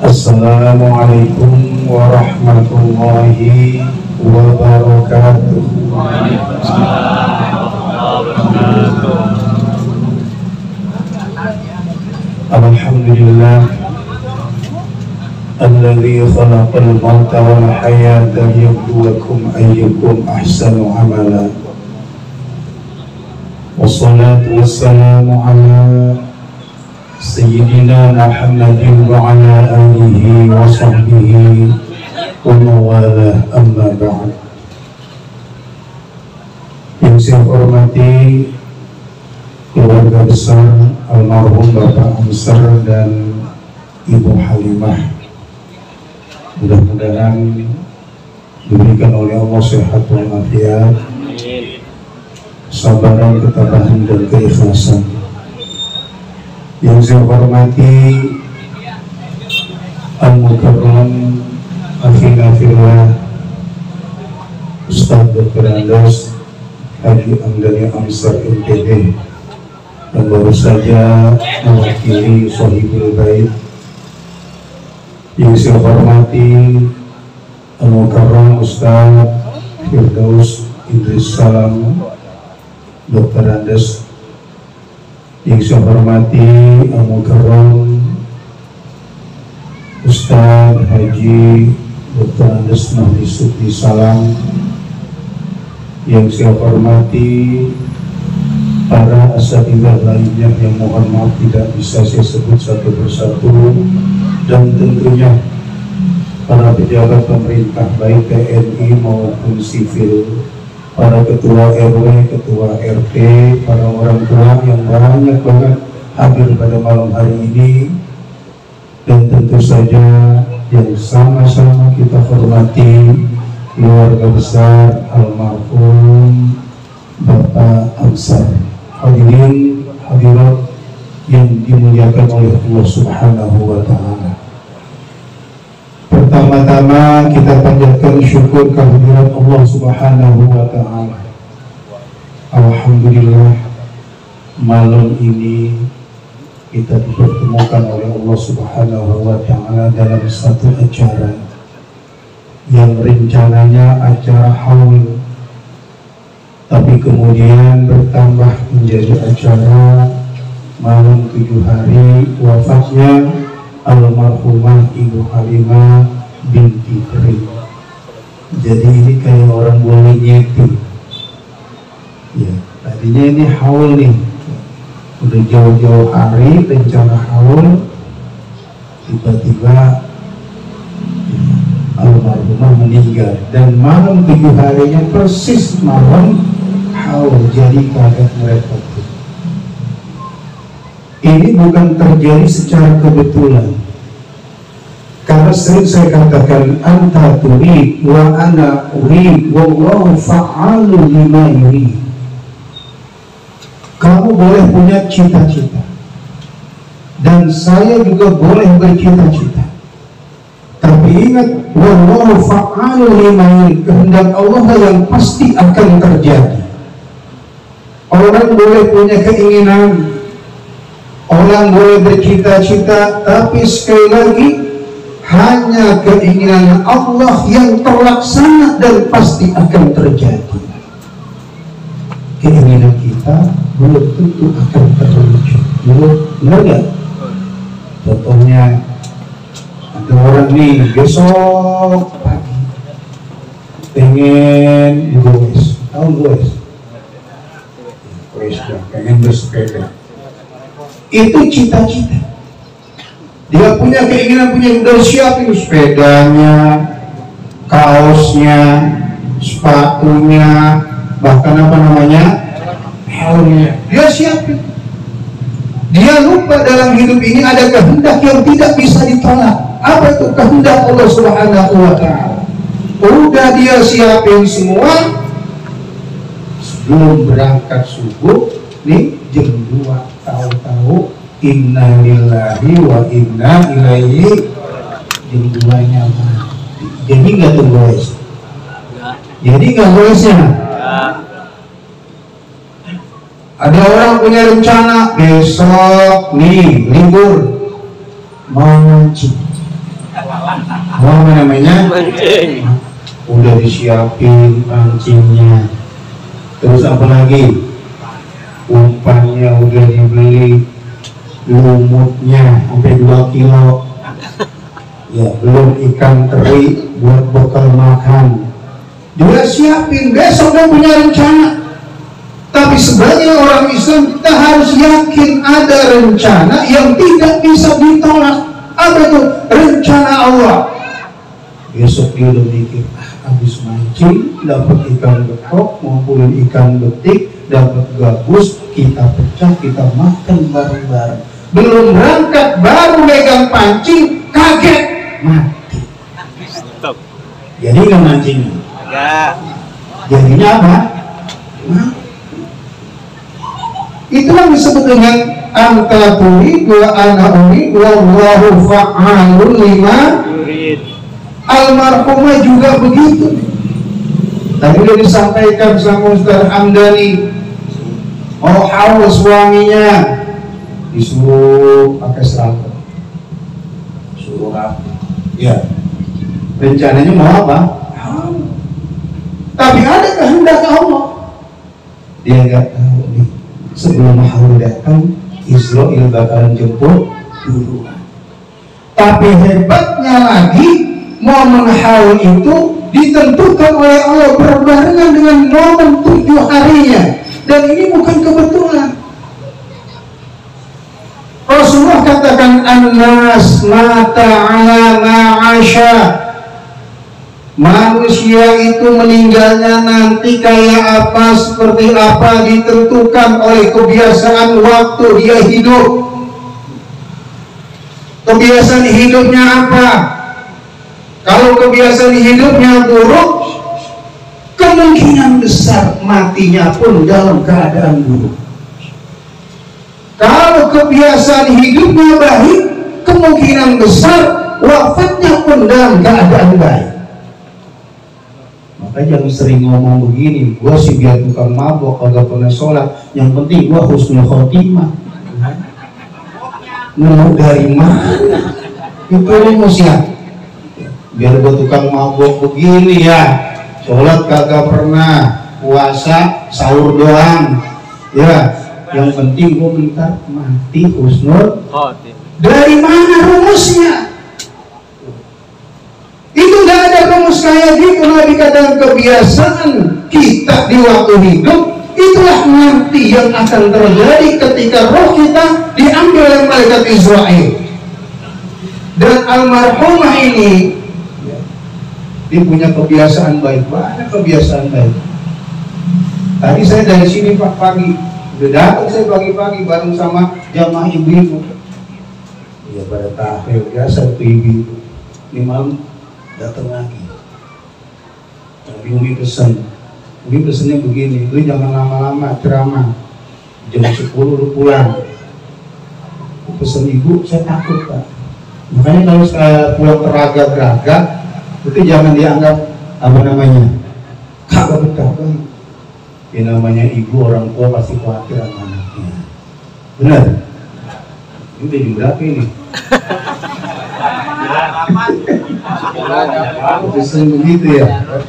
Assalamualaikum warahmatullahi wabarakatuh. Alhamdulillah alladzi khalaqal mauta wal hayata liyabluwakum ayyukum ahsanu amala. Wassalatu wassalamu ala Sayyidina Muhammadin wa ala alihi wa sahbihi wa mawalah, amma ba'd. Yang saya hormati keluarga besar almarhum Bapak Amsar dan Ibu Halimah, mudah-mudahan diberikan oleh Allah sehat walafiat, kesabaran, ketabahan dan keikhlasan. Yang saya hormati Al-Mukarram Akhina Fillah Ustaz Dr. Andas Haji Amdani Amsar MPD yang baru saja mewakili Sohibul Bait. Yang saya hormati Al-Mukarram Ustaz Firdaus Idris Salam Dr. Andas. Yang saya hormati Al-Mukarram Ustaz Haji Dr. Andas Mahdi Sukti Salam. Yang saya hormati para asatidzah lainnya yang mohon maaf tidak bisa saya sebut satu persatu, dan tentunya para pejabat pemerintah baik TNI maupun sipil, para ketua RW, ketua RT, para orang tua yang banyak banget hadir pada malam hari ini, dan tentu saja yang sama-sama kita hormati keluarga besar almarhum Bapak Amsar. Hadirin hadirat yang dimuliakan oleh Allah Subhanahu wa Ta'ala. Pertama-tama kita panjatkan syukur kehadirat Allah Subhanahu wa Ta'ala. Alhamdulillah, malam ini kita dipertemukan oleh Allah Subhanahu wa Ta'ala dalam satu acara yang rencananya acara haul, tapi kemudian bertambah menjadi acara malam 7 hari wafatnya almarhumah Ibu Halimah binti Krim. Jadi ini kayak orang boleh nyeting ya, tadinya ini haul nih, udah jauh-jauh hari rencana haul, tiba-tiba almarhumah meninggal, dan malam 7 harinya persis malam haul, jadi kagak merepotkan. Ini bukan terjadi secara kebetulan, karena sering saya katakan anta turid wa ana urid wallahu fa'alu lima yurid. Kamu boleh punya cita-cita dan saya juga boleh bercita-cita, tapi ingat wallahu fa'alu lima yurid, kehendak Allah yang pasti akan terjadi. Orang boleh punya keinginan, orang boleh bercita-cita, tapi sekali lagi hanya keinginan Allah yang terlaksana dan pasti akan terjadi. Keinginan kita belum tentu akan terwujud. Benar nggak? Contohnya ada orang nih besok pagi pengen goes, tahu goes? Pengen bersepeda. Itu cita-cita. Dia punya keinginan, udah siapin sepedanya, kaosnya, sepatunya, bahkan apa namanya, helmnya. Dia siapin. Dia lupa dalam hidup ini ada kehendak yang tidak bisa ditolak. Apa itu? Kehendak Allah Subhanahu wa Ta'ala. Udah dia siapin semua. Sebelum berangkat subuh, nih jam 2, tahu-tahu inna lillahi wa inna ilaihi, jam 2-nya mati. Jadi nggak tuh guys? Jadi nggak guysnya? Ada orang punya rencana besok nih libur mau mancing, Apa namanya? Mancing. Udah disiapin pancingnya. Terus apa lagi? Umpannya udah dibeli, lumutnya sampai 2 kilo. Ya, belum ikan teri buat bekal makan. Dia siapin, besok dia punya rencana. Tapi sebagai orang Islam kita harus yakin ada rencana yang tidak bisa ditolak. Apa itu? Rencana Allah. Besok dia udah mikir, habis mancing dapat ikan betok maupun ikan betik, dapat gabus, kita pecah, kita makan bareng-bareng. Belum berangkat baru megang pancing, kaget mati. Stop. Jadi nggak mancingnya? Enggak. Jadinya apa? Mati. Itulah disebut dengan anta turid wa ana urid wallahu fa'alun lima yurid. Almarhumah juga begitu. Tadi sudah disampaikan sama Ustaz Hamdani, mau haus suaminya disuruh pakai seragam, suruh rapi. Ya, rencananya mau apa? Tapi ada kehendak Allah. Dia nggak tahu nih. Sebelum haul datang, Israel bakalan jemput duluan. Tapi hebatnya lagi, momen haul itu ditentukan oleh Allah berbarengan dengan momen 7 harinya, dan ini bukan kebetulan. Rasulullah katakan an-nas mata ala ma'asya. Manusia itu meninggalnya nanti kayak apa, seperti apa ditentukan oleh kebiasaan waktu dia hidup. Kebiasaan hidupnya apa? Kalau kebiasaan hidupnya buruk, kemungkinan besar matinya pun dalam keadaan buruk. Kalau kebiasaan hidupnya baik, kemungkinan besar wafatnya pun dalam keadaan baik. Makanya jangan sering ngomong begini, gua sih biar tukang mabok, kagak pernah sholat, yang penting gua husnul khotimah. Mau dari mana? Itu rumus ya. Biar gua tukang mabok begini ya, sholat kagak pernah, puasa sahur doang, ya. Yang penting gua minta mati husnul khotimah. Dari mana rumusnya? Itu gak ada rumus kayak gitu. Nabi katakan kebiasaan kita di waktu hidup itulah nanti yang akan terjadi ketika roh kita diambil oleh malaikat Israel. Dan almarhumah ini dia punya kebiasaan baik, banyak kebiasaan baik. Tadi saya dari sini pagi, udah datang saya pagi-pagi bareng sama jamaah ibu-ibu. Ya pada tahfidz biasa tuh ibu-ibu. Ini malam datang lagi. Tapi Umi pesennya begini, lu jangan lama-lama ceramah, jam 10 lu pulang. Pesen ibu, saya takut Pak. Makanya kalau saya pulang teraga-geraga, itu jangan dianggap apa namanya, kagak betah kan. Ya namanya ibu, orang tua pasti khawatir sama anaknya. Benar? Ini udah jam berapa ini? Pesen begitu ya.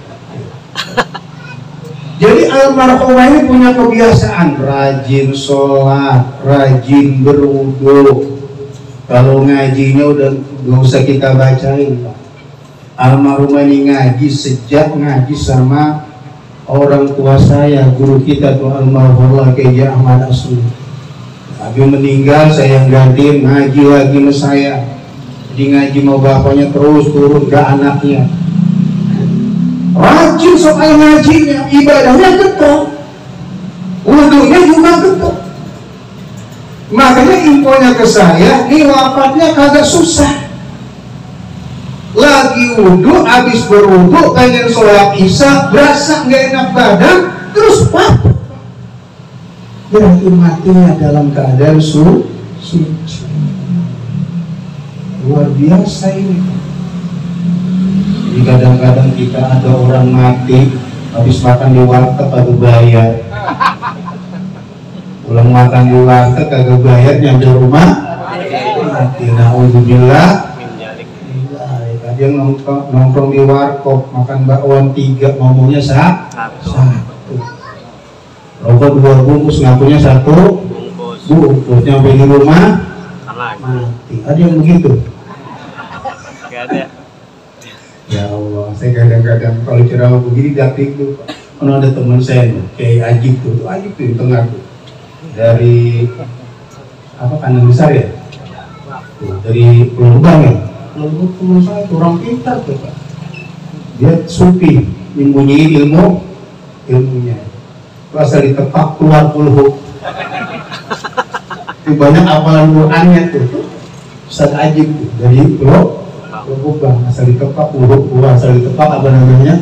Jadi almarhumah ini punya kebiasaan rajin sholat, rajin berwudu. Kalau ngajinya udah gak usah kita bacain Pak. Almarhumah ini ngaji sejak ngaji sama orang tua saya, guru kita tuh almarhum Kiai Ahmad Asli. Habis meninggal saya yang gantiin ngaji lagi sama saya. Jadi ngaji mau bapaknya terus turun ke anaknya. Rajin soal ngajinya, ibadahnya ketok, wudunya juga ketok. Makanya infonya ke saya, ini wafatnya kagak susah. Lagi wudu, habis berwudu, pengen sholat isya, berasa nggak enak badan, terus apa? Berarti matinya dalam keadaan suci. Luar biasa ini. Jadi kadang-kadang kita ada orang mati habis makan di warteg kagak bayar, pulang makan di warteg kagak bayar, nyampe rumah mati. Naudzubillah. Ada yang nongkrong di warkop makan bakwan 3 ngomongnya satu. Rokok 2 bungkus ngakunya 1 bungkus. Nyampe di rumah mati. Ada yang begitu? Gak ada. Ya Allah, saya kadang-kadang kalau ceramah begini datik tuh. Kalau ada teman saya kayak Ajib tuh di tengah tuh. Dari apa kandang besar ya? Tuh, dari Pulau Gebang ya. Lalu teman saya itu orang pintar tuh Pak. Dia sufi, nyembunyiin ilmunya. Asal ditepak keluar puluh. Banyak hafalan Qur'annya tuh. Ustaz Ajib tuh dari Pulau Gebang. Asal ditepak puluh, asal ditepak apa namanya?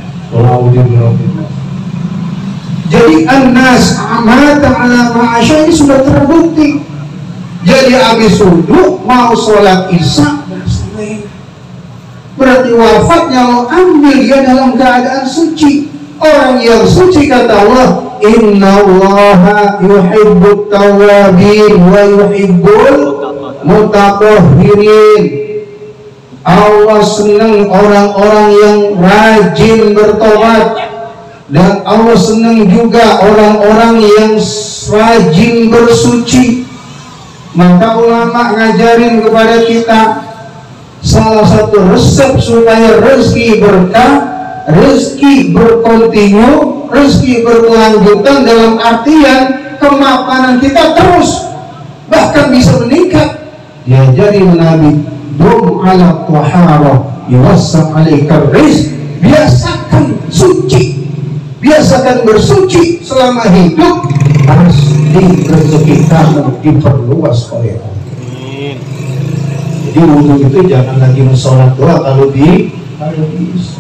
Jadi an-nas amata ala ma'asya ini sudah terbukti. Jadi habis subuh mau sholat isya berarti wafatnya lo ambil dia dalam keadaan suci. Orang yang suci kata Allah, inna allaha yuhibbut tawabin wa yuhibbul mutatahhirin. Allah senang orang-orang yang rajin bertobat, dan Allah senang juga orang-orang yang rajin bersuci. Maka ulama ngajarin kepada kita salah satu resep supaya rezeki berkah, rezeki berkontinu, rezeki berkelanjutan dalam artian kemapanan kita terus bahkan bisa meningkat. Diajari Nabi, dum ala tahara yuwassa alaikar rizq. Biasakan suci, biasakan bersuci selama hidup, pasti rezeki kamu diperluas oleh Allah. Jadi wudhu itu jangan lagi sholat doa kalau bisa.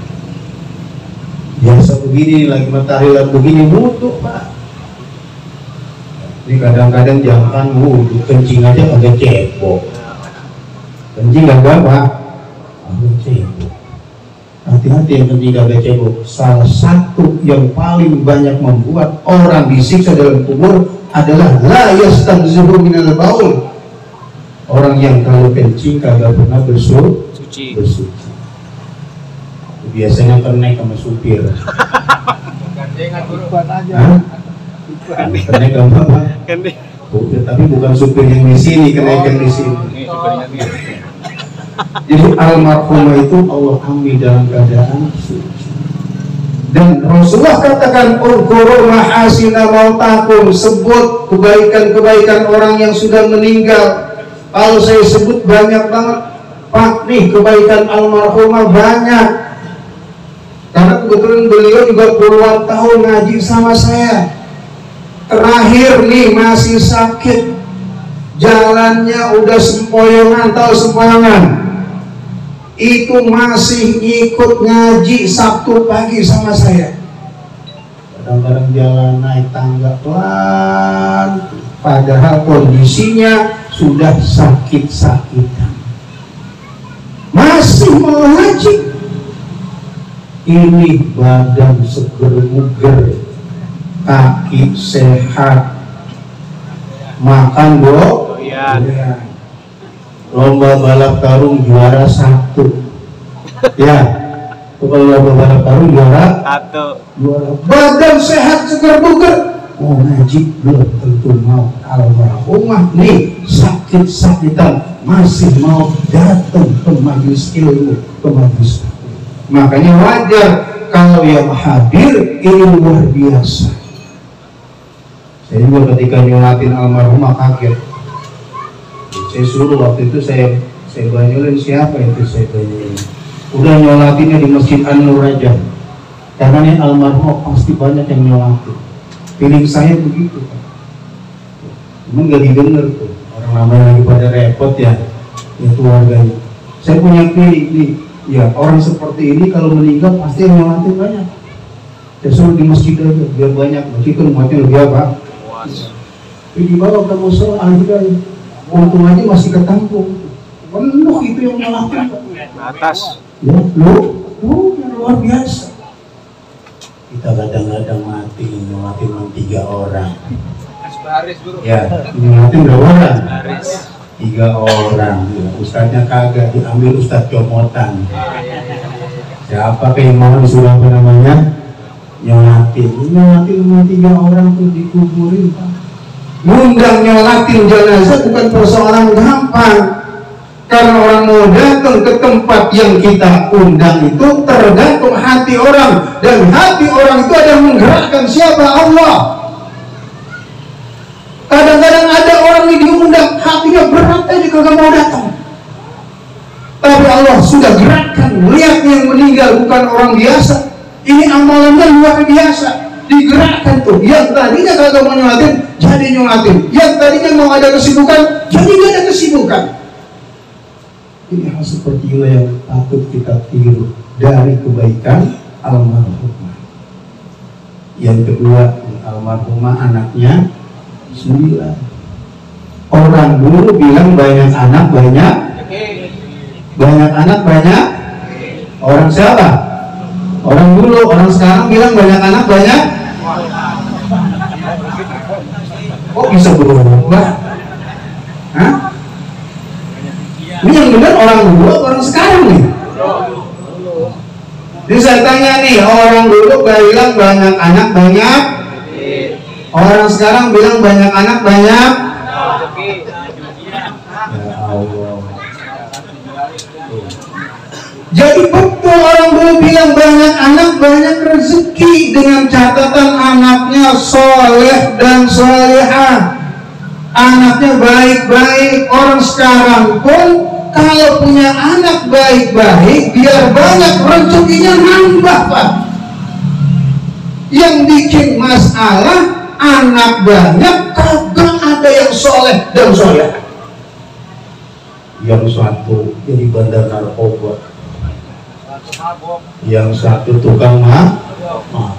Biasa begini lagi matahari lagi begini wudhu Pak. Jadi kadang-kadang jangan wudhu kencing aja agak cebok. Kencing gak apa? Agak cebok. Hati-hati yang kencing agak cebok. Salah satu yang paling banyak membuat orang disiksa dalam kubur adalah la yastanzihu minal baul. Orang yang kalau kencing kagak pernah bersuci. Biasanya kenek sama supir. Kenek sama apa? Tapi bukan supir yang di sini, kenek yang di sini. Jadi almarhumah itu Allah ambil dalam keadaan suci. Dan Rasulullah katakan, "Uzkuru mahasina mautakum," sebut kebaikan-kebaikan orang yang sudah meninggal. Kalau saya sebut banyak banget Pak, nih kebaikan almarhumah banyak. Karena kebetulan beliau juga puluhan tahun ngaji sama saya. Terakhir nih masih sakit, jalannya udah sempoyongan, tahu sempoyongan? Itu masih ikut ngaji Sabtu pagi sama saya. Kadang-kadang jalan naik tangga pelan, padahal kondisinya sudah sakit-sakitan, masih mau ngaji. Ini badan seger buger, kaki sehat, makan doyan. Lomba balap karung juara 1. Ya, kalau lomba balap karung juara 1. Badan sehat seger buger. Oh ngaji belum tentu mau. Almarhumah nih sakit-sakitan masih mau datang ke majelis ilmu, ke majelis. Makanya wajar kalau yang hadir ini luar biasa. Saya juga ketika nyolatin almarhumah kaget. Saya suruh waktu itu saya banyolin siapa itu saya banyolin. Udah nyolatinnya di Masjid An-Nur aja. Karena ini almarhumah pasti banyak yang nyolatin. Feeling saya begitu Pak. Emang gak didengar tuh. Orang namanya lagi pada repot ya keluarganya. Saya punya feeling nih, ya orang seperti ini kalau meninggal pasti yang nyolatin banyak. Saya suruh di masjid aja biar banyak. Masjid itu umatnya lebih apa? Tapi dibawa ke musola aja. Untung aja masih ketampung. Penuh itu yang nyolatin atas. Ya, lu yang luar biasa. Kita kadang-kadang mati nyolatin 3 orang. Ya, nyolatin berapa orang? 3 orang, ya. Ustadznya kagak, diambil ustadz comotan. Siapa yang mau disuruh apa namanya? Nyolatin 3 orang tuh dikuburin. Ngundang nyolatin jenazah bukan persoalan gampang. Karena orang mau datang ke tempat yang kita undang itu tergantung hati orang, dan hati orang itu ada yang menggerakkan siapa? Allah. Kadang-kadang ada orang yang diundang hatinya berat aja kagak mau datang, tapi Allah sudah gerakkan. Lihat yang meninggal bukan orang biasa, ini amalannya luar biasa, digerakkan tuh. Yang tadinya kagak mau nyolatin jadi nyolatin, yang tadinya mau ada kesibukan jadi gak ada kesibukan. Ini hal seperti inilah yang patut kita tiru dari kebaikan almarhumah. Yang kedua, almarhumah anaknya 9. Orang dulu bilang banyak anak banyak orang siapa? Orang dulu. Orang sekarang bilang banyak anak banyak. Kok bisa berubah? Hah? Ini yang benar orang dulu, orang sekarang nih. Jadi saya tanya nih, orang dulu bilang banyak anak banyak, orang sekarang bilang banyak anak banyak. Ya Allah. Jadi betul orang dulu bilang banyak anak banyak rezeki, dengan catatan anaknya soleh dan solehah, anaknya baik-baik. Orang sekarang pun kalau punya anak baik-baik, biar banyak rezekinya nambah, Pak. Yang bikin masalah anak banyak kagak ada yang soleh dan soleh. Yang satu jadi bandar narkoba, yang satu tukang mabuk,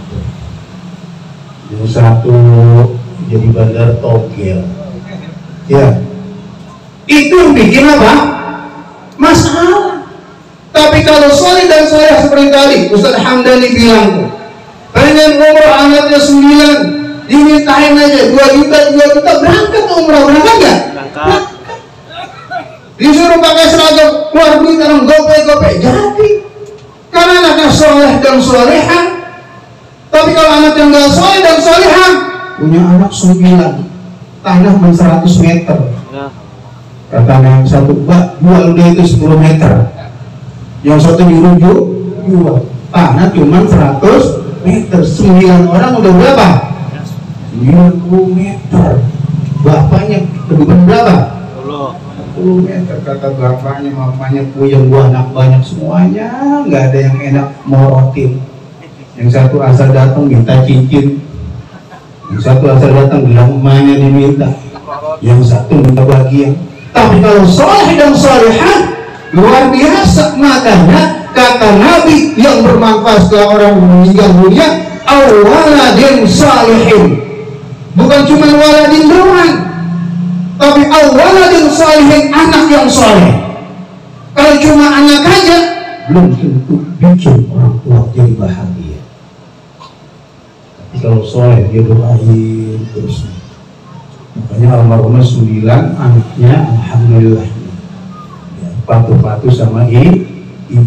yang satu jadi bandar togel. Ya, itu yang bikin apa? Masalah. Tapi kalau soleh dan soleh seperti tadi Ustaz Hamdani bilang tuh, pengen umroh anaknya 9, dimintain aja 2 juta berangkat umroh. Berangkat nggak? Berangkat. Disuruh pakai seragam, keluar duit orang gope jadi. Karena anaknya soleh dan solehah. Tapi kalau anak yang nggak soleh dan solehah, punya anak 9, tanah 100 meter. Kata yang satu, Mbak, jual dia itu 10 meter. Yang satu nyuruh jual. Tanah cuma 100 meter. 9 orang udah berapa? 90 meter. Bapaknya kedudukan berapa? 10 meter. Kata bapaknya, mamanya puyeng, gua anak banyak semuanya, nggak ada yang enak morotin. Yang satu asal datang minta cincin, yang satu asal datang bilang emaknya diminta, yang satu minta bagian. Tapi kalau soleh dan solehah luar biasa. Makanya kata Nabi yang bermanfaat setelah orang meninggal dunia, awaladin salihin. Bukan cuma waladin doang, tapi awaladin salihin, anak yang soleh. Kalau cuma anak aja belum tentu bikin orang tua jadi bahagia. Tapi kalau soleh dia doain terus. Makanya almarhumah 9 anaknya alhamdulillah ya, patuh-patuh sama ibu.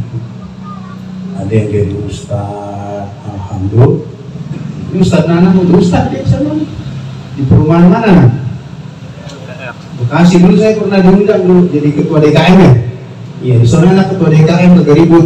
Ada yang jadi ustaz, alhamdulillah. Ini Ustaz Nanang udah ustaz dia sama di perumahan mana? Bekasi. Dulu saya pernah diundang dulu jadi ketua DKM ya. Iya, di sana anak ketua DKM agak ribut.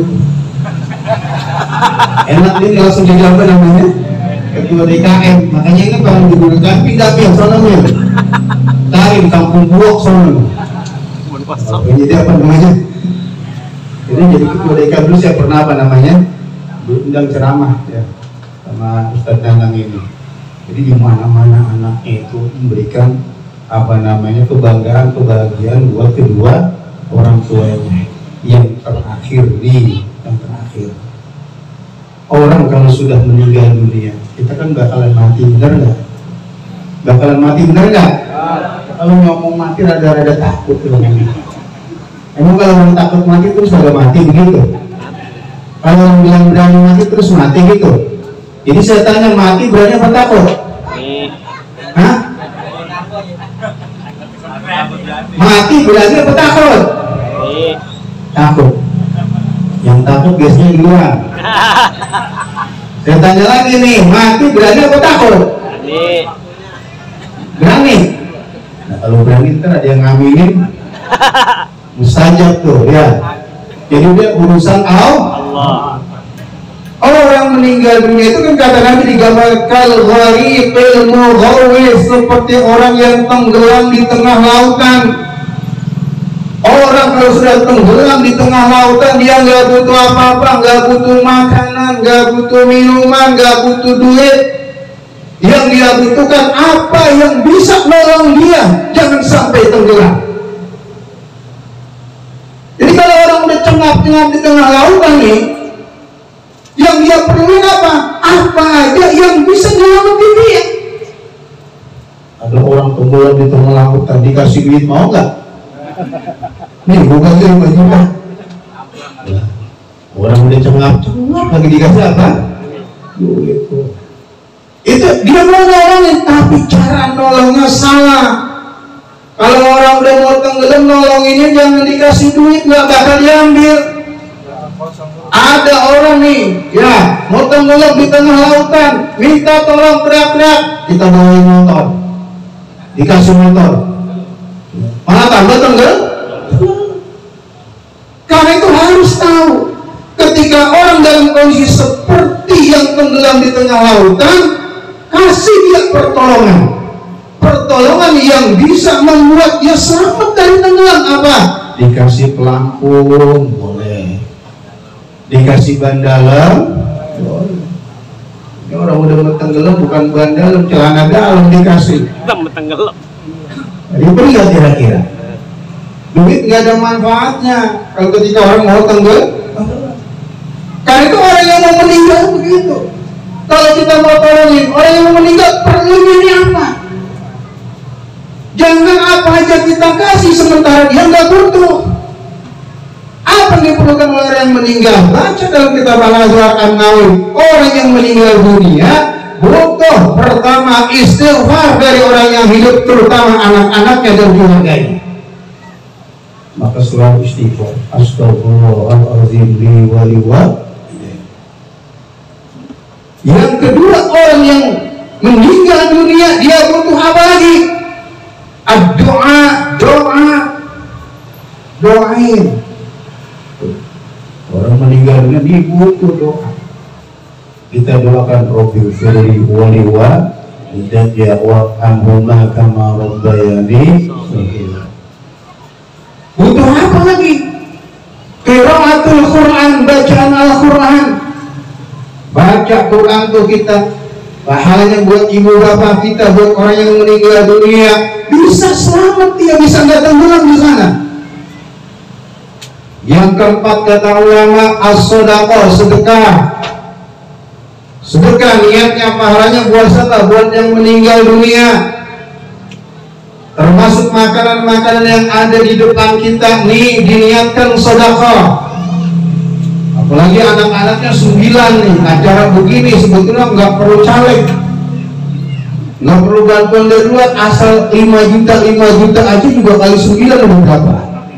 Enak ini langsung jadi apa namanya? Ketua DKM. Makanya ini kalau digunakan pindah yang sana nih. Tarim kampung buok sana. Jadi apa namanya? Jadi ketua DKM dulu saya pernah apa namanya? Diundang ceramah ya sama Ustaz Nanang ini. Jadi di mana-mana anaknya itu memberikan apa namanya kebanggaan, kebahagiaan buat kedua orang tuanya. Yang terakhir yang terakhir. Orang kalau sudah meninggal dunia, kita kan bakalan mati, benar nggak? Bakalan mati, benar nggak? Kalau ngomong mati rada-rada takut tuh. Emang kalau orang takut mati terus agak mati begitu? Kalau orang bilang berani mati terus mati gitu? Jadi saya tanya, mati berani apa takut? Hah? Mati berani apa takut? Takut. Yang takut biasanya di luar. Saya tanya lagi nih, mati berani apa takut? Berani. Nah, kalau berani kan ada yang ngaminin mustajab tuh ya. Jadi dia urusan Allah. Orang meninggal dunia itu kan kata Nabi digambarkan gharibul mughawwis, seperti orang yang tenggelam di tengah lautan. Orang kalau sudah tenggelam di tengah lautan, dia nggak butuh apa-apa, nggak butuh makanan, nggak butuh minuman, nggak butuh duit. Yang dia butuhkan apa yang bisa nolong dia, jangan sampai tenggelam. Jadi kalau orang udah cengap-cengap di tengah lautan nih, yang dia perluin apa? Apa aja yang bisa nyelamatin dia. Ada orang tenggelam di tengah lautan, dikasih duit mau nggak? Nih bukan 5 juta. Orang udah cengap-cengap lagi dikasih apa? Duit. Itu dia mau nolongin, tapi cara nolongnya salah. Kalau orang udah mau tenggelam, nolonginnya jangan dikasih duit, nggak bakal diambil. Ada orang nih, ya mau tenggelam di tengah lautan, minta tolong, teriak-teriak, kita bawain motor, dikasih motor, malah tambah tenggelam. Karena itu harus tahu, ketika orang dalam kondisi seperti yang tenggelam di tengah lautan, kasih dia pertolongan yang bisa membuat dia selamat dari tenggelam. Apa? Dikasih pelampung boleh, dikasih ban dalam boleh. Ini orang udah mau tenggelam bukan ban dalam, celana dalam dikasih. Tenggelam. Jadi beri kira-kira. Duit nggak ada manfaatnya kalau ketika orang mau tenggelam. Karena itu orang yang mau meninggal begitu. Kalau kita mau tolongin orang yang mau meninggal, perlunya ini apa? Jangan apa aja kita kasih sementara dia nggak butuh. Apa yang diperlukan oleh orang yang meninggal? Baca dalam kitab Al-Azhar An-Nawawi, orang yang meninggal dunia butuh pertama istighfar dari orang yang hidup, terutama anak-anaknya dan keluarganya. Maka selalu istighfar, astagfirullahaladzim li wa li wa. Yang kedua, orang yang meninggal dunia dia butuh apa lagi? Doain. Orang meninggal dunia dia butuh doa. Kita doakan Rabbil firli wa li wa idza wa anhuma kama rabbayani saghira. Butuh apa lagi? Qiraatul Quran, bacaan Al-Quran. Baca Quran tuh kita, pahalanya buat ibu bapak kita, buat orang yang meninggal dunia, bisa selamat dia, bisa nggak tenggelam di sana. Yang keempat kata ulama, as-shadaqah, sedekah. Sedekah niatnya pahalanya buat siapa? Buat yang meninggal dunia. Termasuk makanan-makanan yang ada di depan kita nih diniatkan sedekah. Apalagi anak-anaknya 9 nih, acara begini sebetulnya nggak perlu caleg, nggak perlu bantuan dari luar, asal 5 juta aja juga kali 9 udah berapa?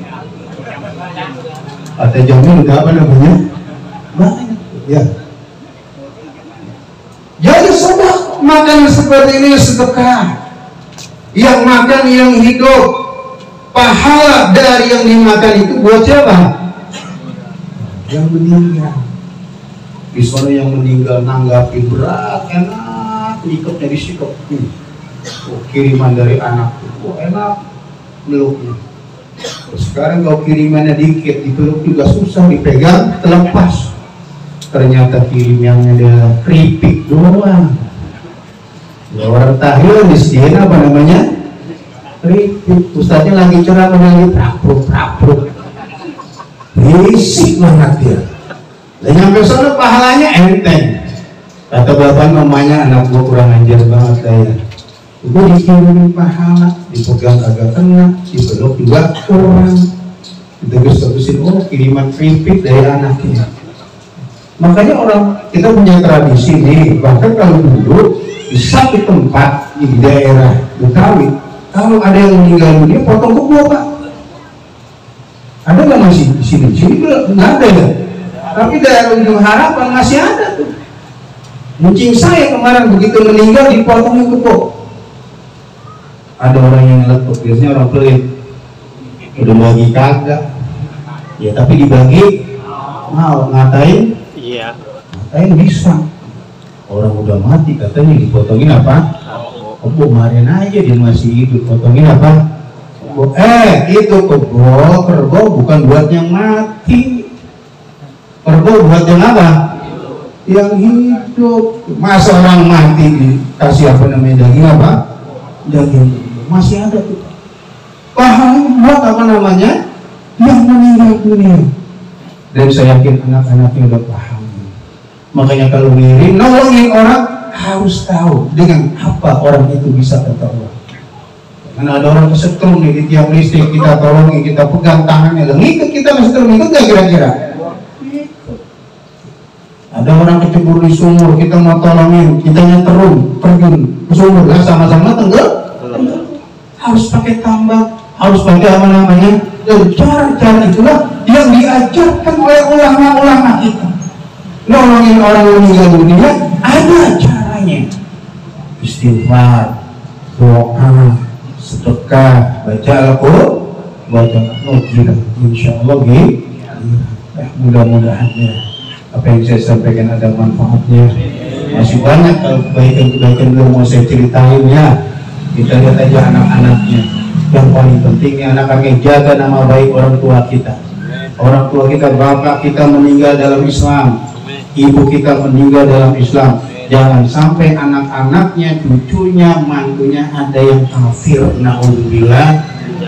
Atau jamin udah apa namanya? Banyak ya. Jadi sedekah, makanan seperti ini sedekah. Yang makan yang hidup, pahala dari yang dimakan itu buat siapa? Yang meninggal. Di sana yang meninggal nanggapin berat, enak, ikutnya disikap. Kiriman dari anak, enak meluknya. Sekarang kalau kirimannya dikit, dipeluk juga susah, dipegang terlepas. Ternyata kirimnya ada keripik doang. Orang tahil disediain apa namanya? Keripik. Ustaznya lagi ceramah lagi prapruk. Risik banget dia. Dan nyampe sana pahalanya enteng. Kata bapak mamanya, anak gua kurang ajar banget kayak. Gua dikirimin pahala, dipegang agak kena, dipeluk juga kurang. Ditegus-tegusin, oh kiriman keripik dari anaknya. Makanya orang kita punya tradisi nih, bahkan kalau dulu di satu tempat di daerah Betawi kalau ada yang meninggal dunia potong kebo Pak. Ada nggak masih di sini? Di sini nggak ada ya. Tapi daerah Ujung Harapan masih ada tuh. Kucing saya kemarin begitu meninggal dipotongin kebo. Ada orang yang ngeletuk, biasanya orang pelit. Udah bagi kagak. Ya tapi dibagi mau ngatain? Iya. Ngatain bisa. Orang udah mati katanya dipotongin apa? Kebo kemarin aja dia masih hidup, potongin apa? Kebo. Itu kerbau bukan buat yang mati. Kerbau buat yang apa? Yang hidup. Masa orang mati dikasih apa namanya daging apa? Daging. Masih ada tuh. Paham buat apa namanya? Yang meninggal dunia. Dan saya yakin anak-anaknya udah paham. Makanya kalau ngirim, nolongin orang harus tahu dengan apa orang itu bisa tertolong. Karena ada orang kesetrum nih di tiang listrik, kita tolongin, kita pegang tangannya, dan ngikut kita kesetrum, ikut gak kira-kira? Ada orang kecebur di sumur, kita mau tolongin, kita nyeterum, terjun ke sumur, lah sama-sama tenggelam. Harus pakai tambang, harus pakai apa namanya? Dan cara-cara itulah yang diajarkan oleh ulama-ulama kita. Nolongin orang yang meninggal dunia ada caranya. Istighfar, doa, sedekah, baca Al-Quran, baca Al-Quran, insya Allah mudah-mudahan ya apa yang saya sampaikan ada manfaatnya. Masih banyak kalau kebaikan-kebaikan yang mau saya ceritain ya. Kita lihat aja anak-anaknya. Yang paling pentingnya anak-anaknya jaga nama baik orang tua kita. Orang tua kita, bapak kita meninggal dalam Islam, ibu kita meninggal dalam Islam. Jangan sampai anak-anaknya, cucunya, mantunya ada yang kafir. Na'udzubillah.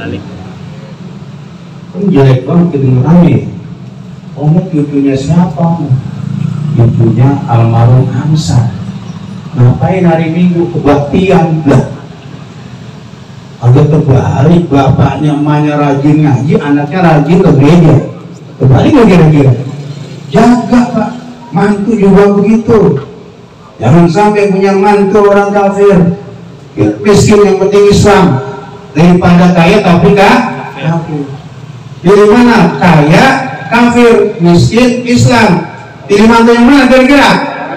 Jelek banget kedengerannya. Omong cucunya siapa? Cucunya almarhum Hamsa. Ngapain hari Minggu kebaktian lah? Agak terbalik, bapaknya emaknya rajin ngaji, anaknya rajin ke gereja. Terbalik nggak kira-kira? Jaga Pak, mantu juga begitu. Jangan sampai punya mantu orang kafir, miskin yang penting Islam, daripada kaya tapi kafir. Jadi mana kaya kafir, miskin Islam, pilih mantu yang mana kira-kira?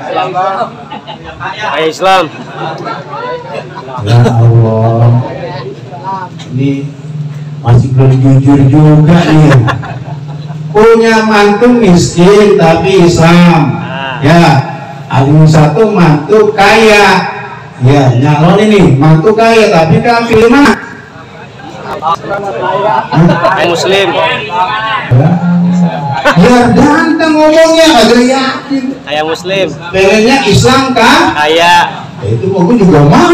Kaya Islam. Ya Allah, ini masih belum jujur juga nih. Punya mantu miskin tapi Islam. Ya, ada satu mantu kaya. Ya, nyalon ini mantu kaya tapi kafir mana? Kaya Muslim. Biar ganteng ngomongnya, agak yakin. Kaya Muslim. Pengennya Islam kan? Kaya. Itu aku juga mau.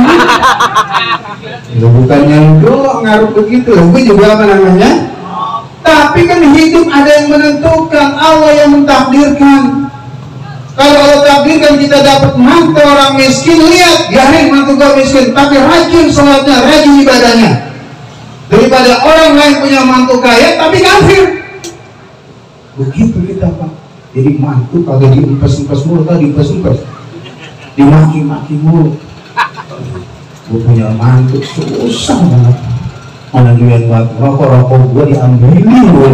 Lu bukannya doang ngaruh begitu, gue juga apa namanya? Tapi kan hidup ada yang menentukan, Allah yang mentakdirkan. Kalau Allah takdirkan kita dapat mantu orang miskin, lihat, biarin mantu gak miskin, tapi rajin sholatnya, rajin ibadahnya. Daripada orang lain punya mantu kaya, tapi kafir. Begitu kita Pak. Jadi mantu kagak diempes-empes mulu, tadi diempes-empes, dimaki-maki mulu. Gue punya mantu susah banget. Mana duit buat rokok gue diambilin gue.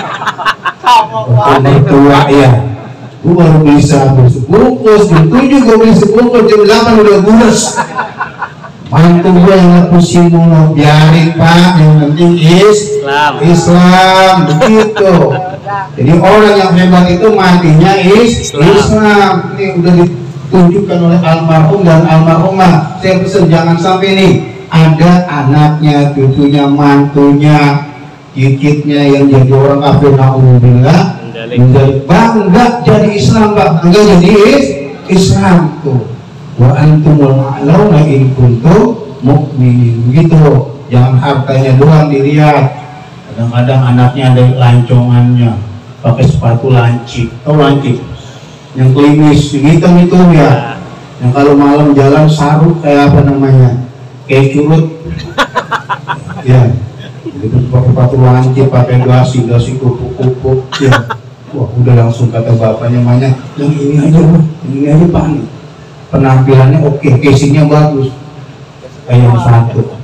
Mertua ya. Gue baru bisa bersebungkus, jam 7 gue beli sebungkus, jam 8 udah gures. Mantu gue yang gak pusing mulu, biarin Pak, yang penting Islam, begitu. Jadi orang yang hebat itu matinya Islam. Ini udah ditunjukkan oleh almarhum dan almarhumah. Saya pesan jangan sampai nih ada anaknya, cucunya, mantunya, cicitnya yang jadi orang kafir, na'udzubillah, menjadi bangga jadi Islam, bangga jadi Islam tuh. Wa antumul a'launa in kuntum mu'minin. Begitu. Jangan hartanya doang dilihat. Kadang-kadang anaknya ada lancongannya, pakai sepatu lancip. Tahu lancip? Yang klimis, hitam itu ya. Yang kalau malam jalan saruk kayak apa namanya? Kayak curut. Ya. Itu pakai sepatu lancip, pakai dasi kupu-kupu. Ya. Wah, udah langsung kata bapaknya banyak. Yang ini aja, yang ini aja Pak. Penampilannya oke, casingnya bagus. Kayak yang satu.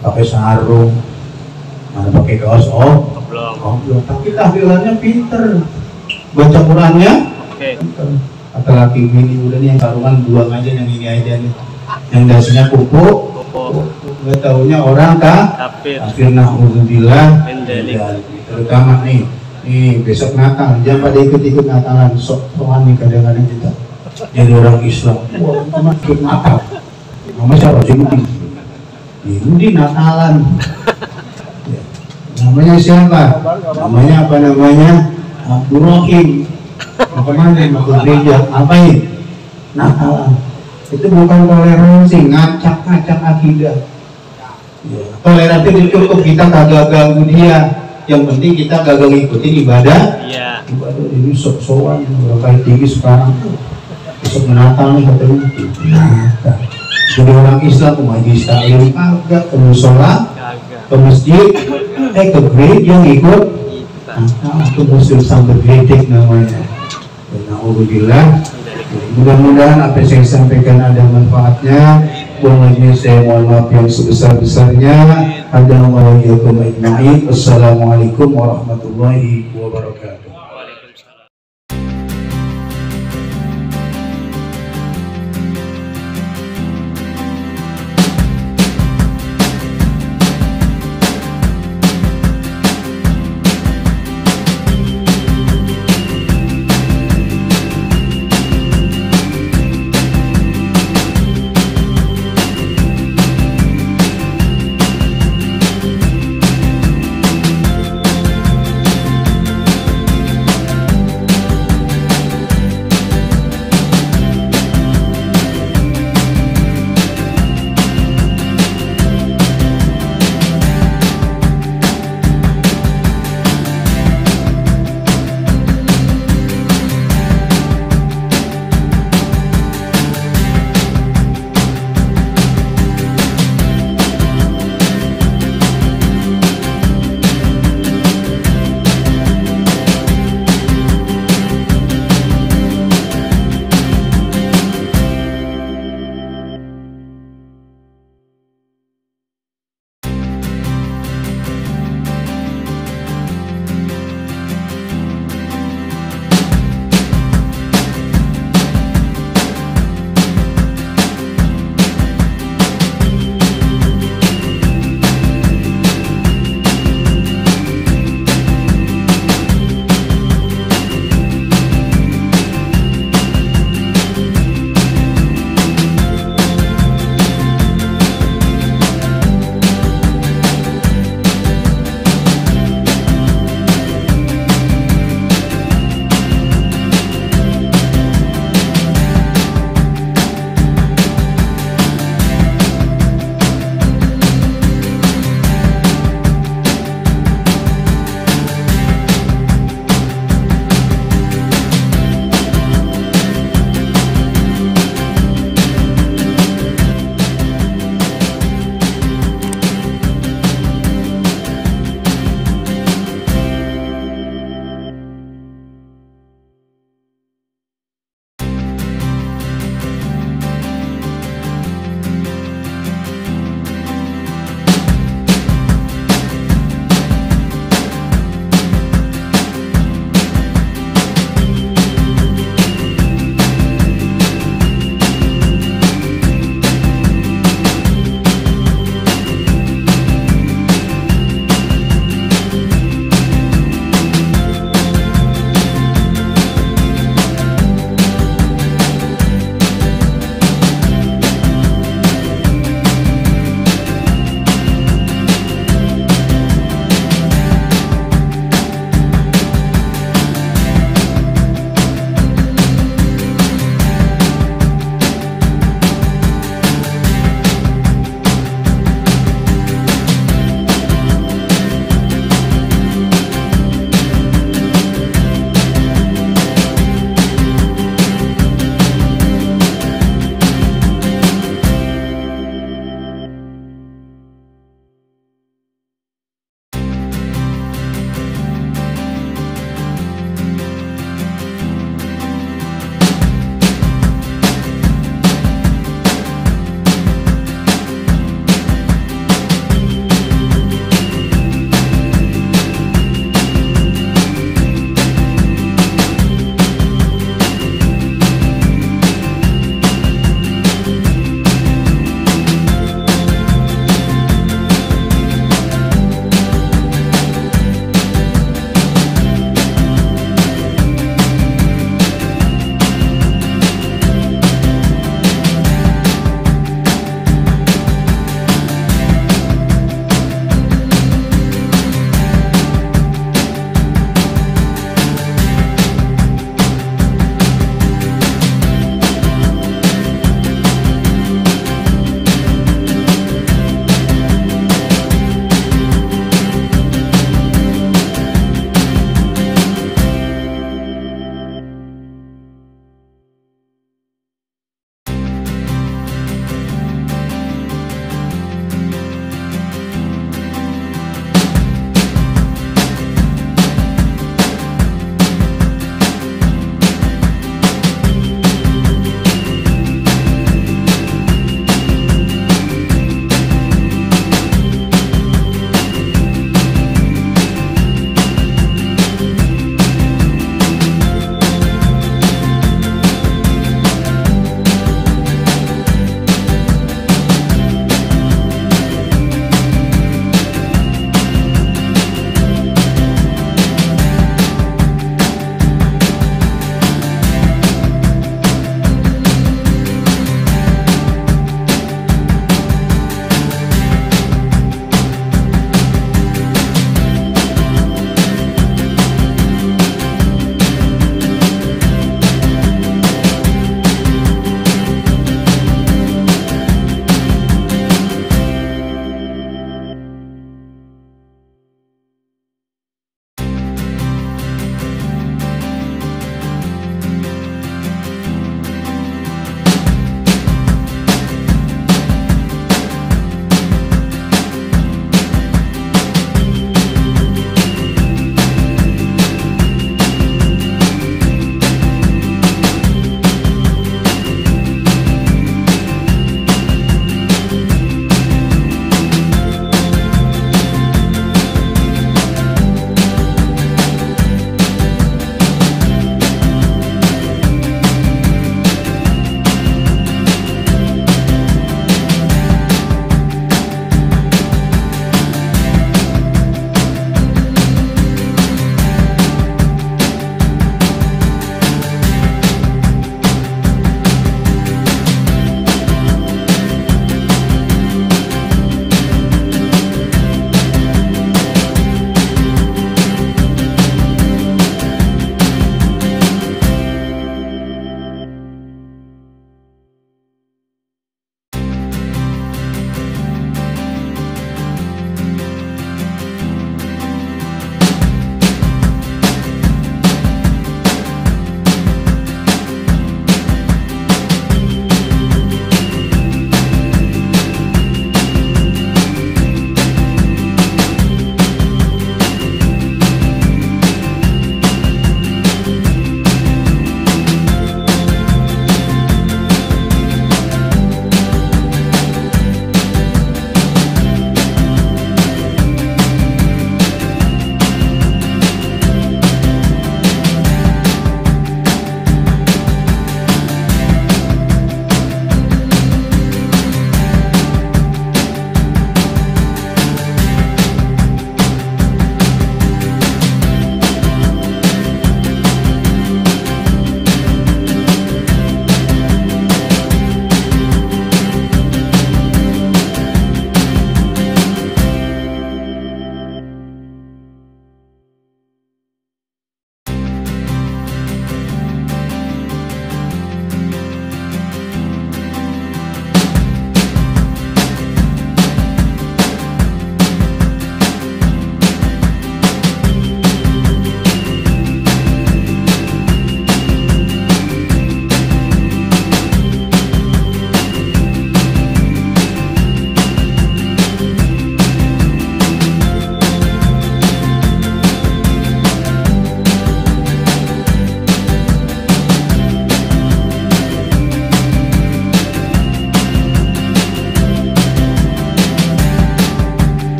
pakai sarung, mana pakai kaos Belum. belum. Tapi tahlilannya pinter, baca Qurannya. Oke. Kata laki bini udah nih yang sarungan buang aja yang ini aja nih, yang dasinya pupuk. Gak taunya orang Kafir. akhirnya alhamdulillah. Mendelik. Terutama nih besok Natal jangan pada ikut-ikut Natalan, sokan nih kadang-kadang kita jadi orang Islam. Wah, cuma ikut Natal. Nama siapa sih Yudi Natalan? Ya. Namanya siapa? Namanya apa namanya? Abdul Rahim. Mau kemana? Mau ke gereja. Apa ini? Natalan. Itu bukan toleransi, ngacak-ngacak akidah. Ya. Toleransi itu cukup kita kagak ganggu dia. Yang penting kita kagak ngikutin ibadah. Iya. Ibadah ini sok-sokan berapa tinggi sekarang. Besok Natal nih katanya. Nah, jadi orang Islam ke majelis taklim kagak, ke musola, Kagak. ke masjid, ke gereja ngikut. Kita. Nah, itu muslim sambil geledek namanya. Alhamdulillah. Mudah-mudahan apa yang saya sampaikan ada manfaatnya. Buat saya mohon maaf yang sebesar-besarnya. Assalamualaikum warahmatullahi wabarakatuh.